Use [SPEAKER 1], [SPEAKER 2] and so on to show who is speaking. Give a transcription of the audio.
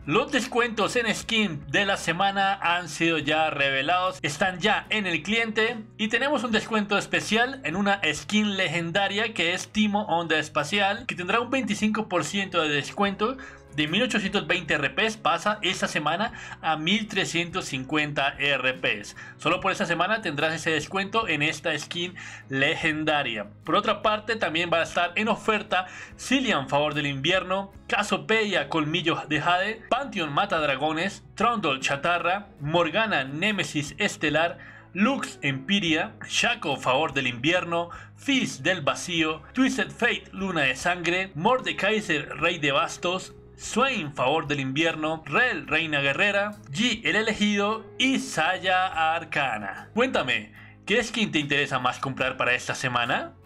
[SPEAKER 1] Los descuentos en skin de la semana han sido ya revelados, están ya en el cliente y tenemos un descuento especial en una skin legendaria que es Timo Onda Espacial, que tendrá un 25% de descuento. De 1820 RPs pasa esta semana a 1350 RPs. Solo por esta semana tendrás ese descuento en esta skin legendaria. Por otra parte, también va a estar en oferta Cillian Favor del Invierno, Cassiopeia Colmillo de Jade, Pantheon Mata Dragones, Trundle Chatarra, Morgana Némesis Estelar, Lux Empiria, Shaco Favor del Invierno, Fizz del Vacío, Twisted Fate Luna de Sangre, Mordekaiser Rey de Bastos, Swain Favor del Invierno, Rel Reina Guerrera, G el Elegido y Saya Arcana. Cuéntame, ¿qué skin te interesa más comprar para esta semana?